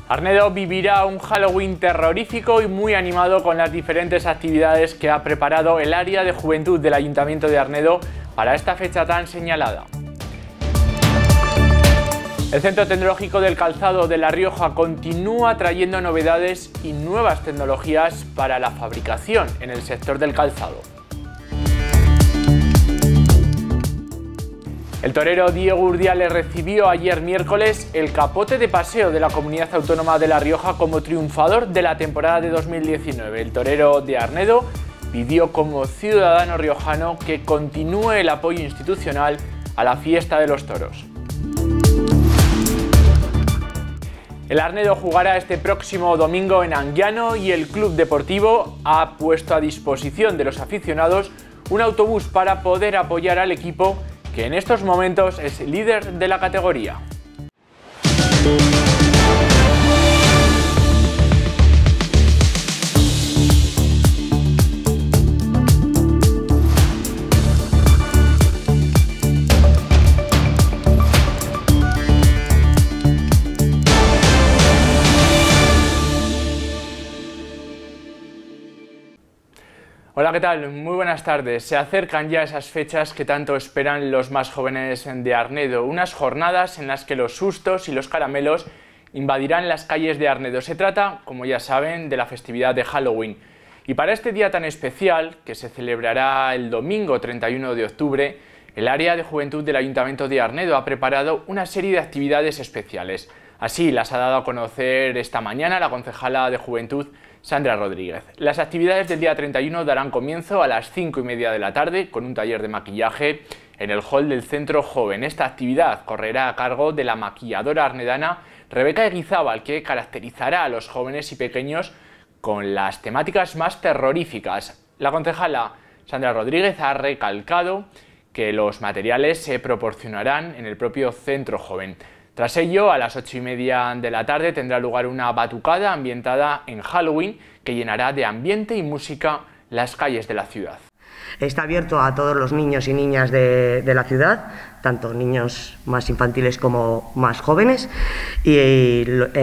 Arnedo vivirá un Halloween terrorífico y muy animado con las diferentes actividades que ha preparado el área de juventud del Ayuntamiento de Arnedo para esta fecha tan señalada. El Centro Tecnológico del Calzado de La Rioja continúa trayendo novedades y nuevas tecnologías para la fabricación en el sector del calzado. El torero Diego Urdiales recibió ayer miércoles el capote de paseo de la Comunidad Autónoma de La Rioja como triunfador de la temporada de 2019. El torero de Arnedo pidió como ciudadano riojano que continúe el apoyo institucional a la fiesta de los toros. El Arnedo jugará este próximo domingo en Anguiano y el Club Deportivo ha puesto a disposición de los aficionados un autobús para poder apoyar al equipo que en estos momentos es líder de la categoría. Hola, ¿qué tal? Muy buenas tardes. Se acercan ya esas fechas que tanto esperan los más jóvenes de Arnedo, unas jornadas en las que los sustos y los caramelos invadirán las calles de Arnedo. Se trata, como ya saben, de la festividad de Halloween. Y para este día tan especial, que se celebrará el domingo 31 de octubre, el área de juventud del Ayuntamiento de Arnedo ha preparado una serie de actividades especiales. Así las ha dado a conocer esta mañana la concejala de Juventud, Sandra Rodríguez. Las actividades del día 31 darán comienzo a las 5:30 de la tarde con un taller de maquillaje en el hall del Centro Joven. Esta actividad correrá a cargo de la maquilladora arnedana Rebeca Eguizábal, que caracterizará a los jóvenes y pequeños con las temáticas más terroríficas. La concejala Sandra Rodríguez ha recalcado que los materiales se proporcionarán en el propio Centro Joven. Tras ello, a las 8:30 de la tarde tendrá lugar una batucada ambientada en Halloween que llenará de ambiente y música las calles de la ciudad. Está abierto a todos los niños y niñas de la ciudad, tanto niños más infantiles como más jóvenes, y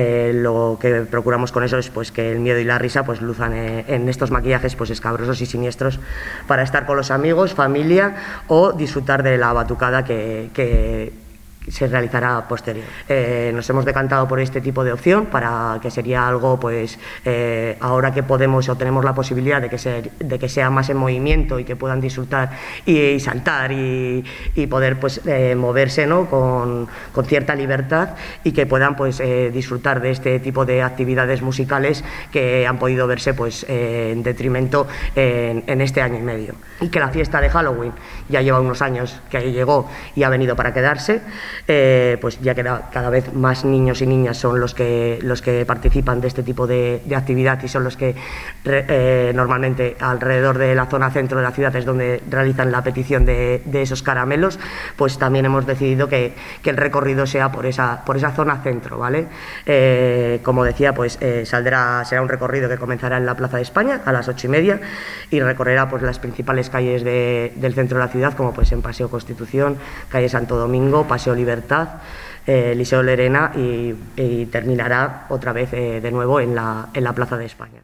lo que procuramos con eso es pues que el miedo y la risa pues luzan en estos maquillajes pues escabrosos y siniestros para estar con los amigos, familia o disfrutar de la batucada que se realizará posterior. Nos hemos decantado por este tipo de opción para que sería algo, pues ahora que podemos o tenemos la posibilidad de que sea más en movimiento y que puedan disfrutar y saltar y poder pues moverse, ¿no? con cierta libertad, y que puedan pues disfrutar de este tipo de actividades musicales que han podido verse pues en detrimento en este año y medio. Y que la fiesta de Halloween ya lleva unos años que llegó y ha venido para quedarse. Pues ya que cada vez más niños y niñas son los que participan de este tipo de actividad y son los que normalmente alrededor de la zona centro de la ciudad es donde realizan la petición de esos caramelos, pues también hemos decidido que el recorrido sea por esa zona centro, ¿vale? Como decía, pues será un recorrido que comenzará en la Plaza de España a las 8:30 y recorrerá pues las principales calles del centro de la ciudad, como pues en Paseo Constitución, calle Santo Domingo, Paseo Libertad, Liceo Lerena y terminará otra vez de nuevo en la Plaza de España.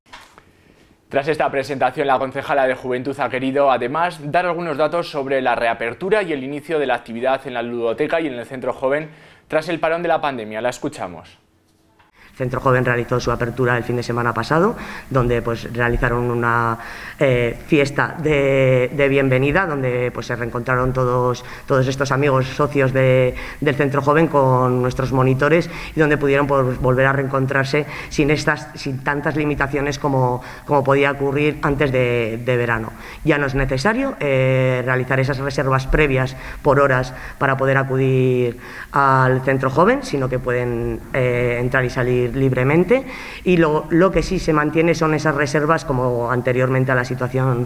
Tras esta presentación, la concejala de Juventud ha querido además dar algunos datos sobre la reapertura y el inicio de la actividad en la ludoteca y en el Centro Joven tras el parón de la pandemia. La escuchamos. Centro Joven realizó su apertura el fin de semana pasado, donde pues realizaron una fiesta de bienvenida, donde pues se reencontraron todos estos amigos socios del Centro Joven con nuestros monitores, y donde pudieron pues volver a reencontrarse sin tantas limitaciones como podía ocurrir antes de verano. Ya no es necesario realizar esas reservas previas por horas para poder acudir al Centro Joven, sino que pueden entrar y salir libremente, y lo que sí se mantiene son esas reservas como anteriormente a la situación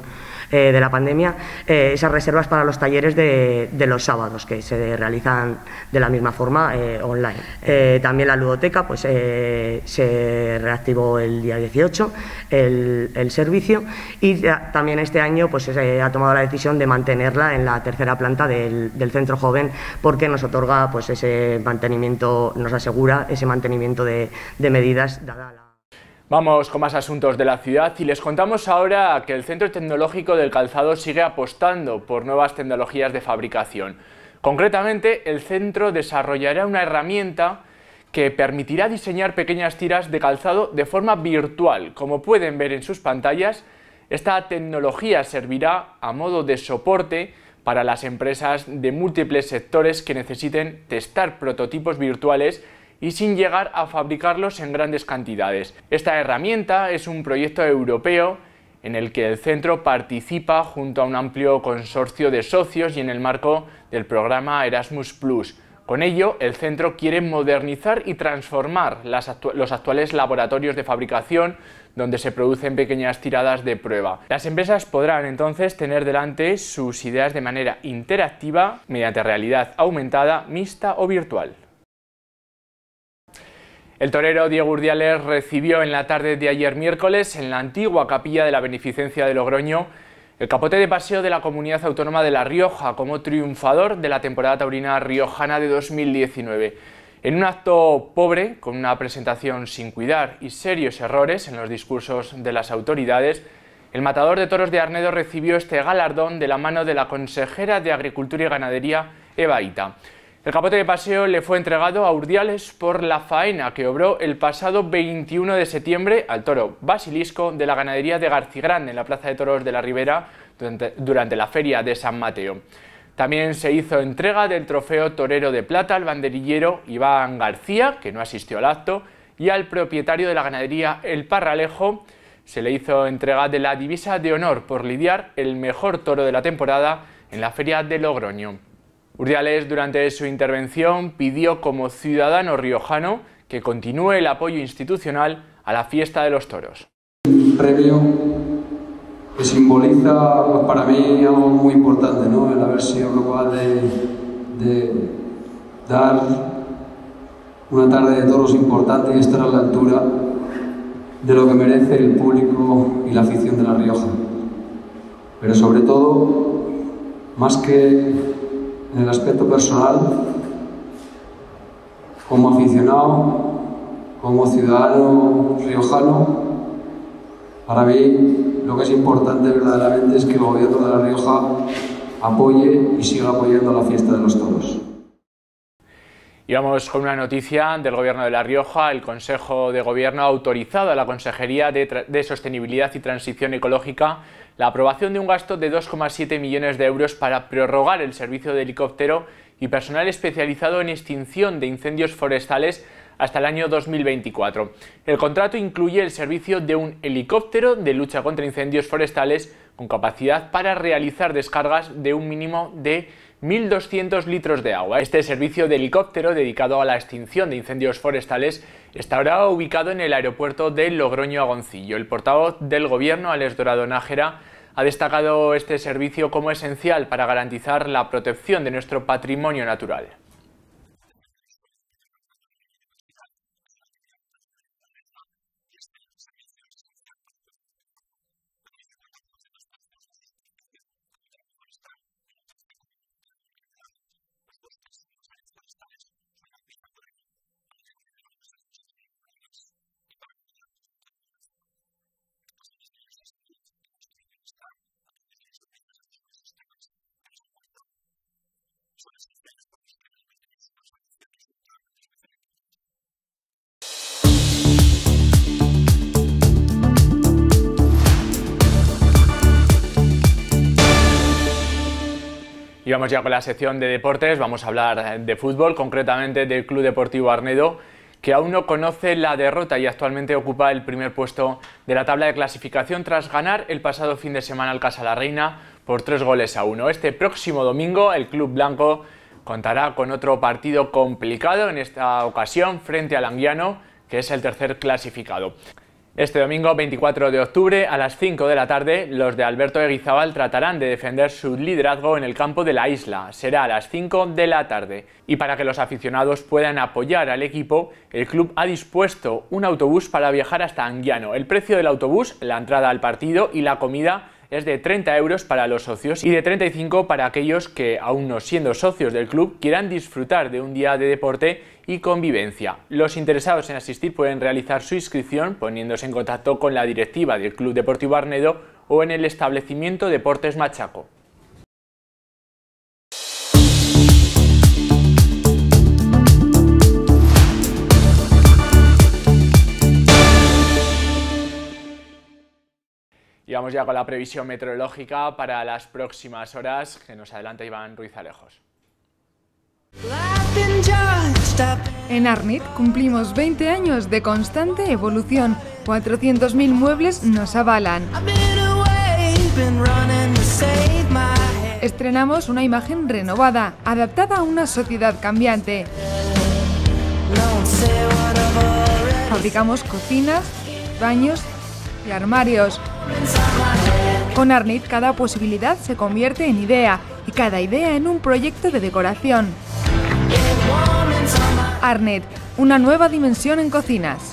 de la pandemia, esas reservas para los talleres de los sábados, que se realizan de la misma forma online. También la ludoteca, pues se reactivó el día 18 el servicio, y también este año pues se ha tomado la decisión de mantenerla en la tercera planta del centro joven, porque nos otorga pues ese mantenimiento, nos asegura ese mantenimiento de medidas dada la... Vamos con más asuntos de la ciudad y les contamos ahora que el Centro Tecnológico del Calzado sigue apostando por nuevas tecnologías de fabricación. Concretamente, el centro desarrollará una herramienta que permitirá diseñar pequeñas tiras de calzado de forma virtual. Como pueden ver en sus pantallas, esta tecnología servirá a modo de soporte para las empresas de múltiples sectores que necesiten testar prototipos virtuales y sin llegar a fabricarlos en grandes cantidades. Esta herramienta es un proyecto europeo en el que el centro participa junto a un amplio consorcio de socios y en el marco del programa Erasmus+. Con ello, el centro quiere modernizar y transformar los actuales laboratorios de fabricación donde se producen pequeñas tiradas de prueba. Las empresas podrán entonces tener delante sus ideas de manera interactiva mediante realidad aumentada, mixta o virtual. El torero Diego Urdiales recibió en la tarde de ayer miércoles en la antigua capilla de la Beneficencia de Logroño el capote de paseo de la Comunidad Autónoma de La Rioja como triunfador de la temporada taurina riojana de 2019. En un acto pobre, con una presentación sin cuidar y serios errores en los discursos de las autoridades, el matador de toros de Arnedo recibió este galardón de la mano de la consejera de Agricultura y Ganadería, Eva Ita. El capote de paseo le fue entregado a Urdiales por la faena que obró el pasado 21 de septiembre al toro Basilisco de la ganadería de Garcigrande en la Plaza de Toros de la Ribera durante la Feria de San Mateo. También se hizo entrega del trofeo torero de plata al banderillero Iván García, que no asistió al acto, y al propietario de la ganadería El Parralejo se le hizo entrega de la divisa de honor por lidiar el mejor toro de la temporada en la Feria de Logroño. Urdiales, durante su intervención, pidió como ciudadano riojano que continúe el apoyo institucional a la fiesta de los toros. Un premio que simboliza pues, para mí algo muy importante, ¿no? El haber sido capaz de dar una tarde de toros importante y estar a la altura de lo que merece el público y la afición de La Rioja. Pero sobre todo, más que en el aspecto personal, como aficionado, como ciudadano riojano, para mí lo que es importante verdaderamente es que el gobierno de La Rioja apoye y siga apoyando la fiesta de los toros. Y vamos con una noticia del Gobierno de La Rioja. El Consejo de Gobierno ha autorizado a la Consejería de Sostenibilidad y Transición Ecológica la aprobación de un gasto de 2,7 millones de euros para prorrogar el servicio de helicóptero y personal especializado en extinción de incendios forestales hasta el año 2024. El contrato incluye el servicio de un helicóptero de lucha contra incendios forestales con capacidad para realizar descargas de un mínimo de 1.200 litros de agua. Este servicio de helicóptero dedicado a la extinción de incendios forestales estará ubicado en el aeropuerto de Logroño-Agoncillo. El portavoz del Gobierno, Alex Dorado Nájera, ha destacado este servicio como esencial para garantizar la protección de nuestro patrimonio natural. Y vamos ya con la sección de deportes. Vamos a hablar de fútbol, concretamente del Club Deportivo Arnedo, que aún no conoce la derrota y actualmente ocupa el primer puesto de la tabla de clasificación tras ganar el pasado fin de semana al Casa la Reina por 3-1. Este próximo domingo el club blanco contará con otro partido complicado, en esta ocasión frente al Anguiano, que es el tercer clasificado. Este domingo 24 de octubre a las 5 de la tarde los de Alberto Eguizábal tratarán de defender su liderazgo en el campo de la Isla. Será a las 5 de la tarde. Y para que los aficionados puedan apoyar al equipo, el club ha dispuesto un autobús para viajar hasta Anguiano. El precio del autobús, la entrada al partido y la comida es de 30 euros para los socios y de 35 para aquellos que, aún no siendo socios del club, quieran disfrutar de un día de deporte y convivencia. Los interesados en asistir pueden realizar su inscripción poniéndose en contacto con la directiva del Club Deportivo Arnedo o en el establecimiento Deportes Machaco. Y vamos ya con la previsión meteorológica para las próximas horas, que nos adelanta Iván Ruiz Alejos. En Arnit cumplimos 20 años de constante evolución. 400.000 muebles nos avalan. Estrenamos una imagen renovada, adaptada a una sociedad cambiante. Fabricamos cocinas, baños y armarios. Con Arnit cada posibilidad se convierte en idea y cada idea en un proyecto de decoración. Arnit, una nueva dimensión en cocinas.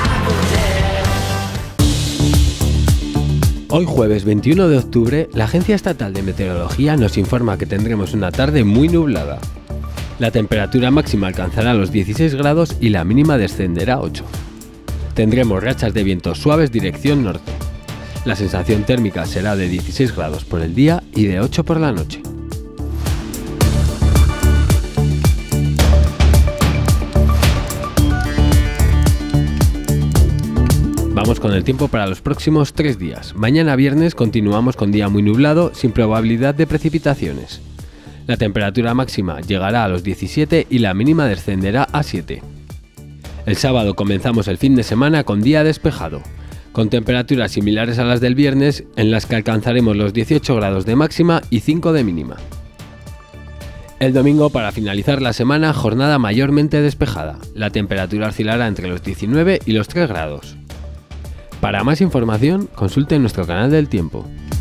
Hoy jueves 21 de octubre, la Agencia Estatal de Meteorología nos informa que tendremos una tarde muy nublada. La temperatura máxima alcanzará los 16 grados y la mínima descenderá a 8. Tendremos rachas de viento suaves dirección norte. La sensación térmica será de 16 grados por el día y de 8 por la noche. Vamos con el tiempo para los próximos 3 días. Mañana viernes continuamos con día muy nublado, sin probabilidad de precipitaciones. La temperatura máxima llegará a los 17 y la mínima descenderá a 7. El sábado comenzamos el fin de semana con día despejado, con temperaturas similares a las del viernes, en las que alcanzaremos los 18 grados de máxima y 5 de mínima. El domingo, para finalizar la semana, jornada mayormente despejada. La temperatura oscilará entre los 19 y los 3 grados. Para más información, consulte nuestro canal del tiempo.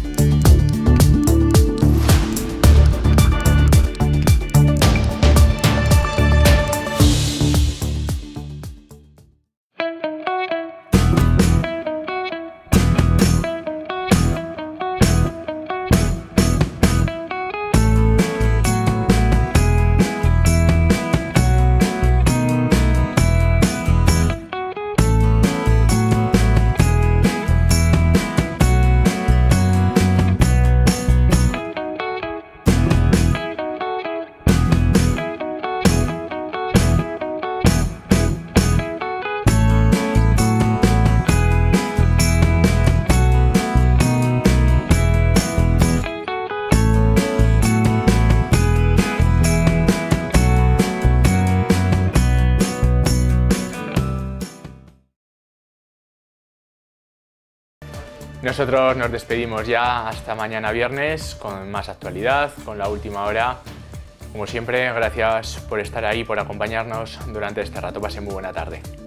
Nosotros nos despedimos ya hasta mañana viernes con más actualidad, con la última hora. Como siempre, gracias por estar ahí, por acompañarnos durante este rato. Pasen muy buena tarde.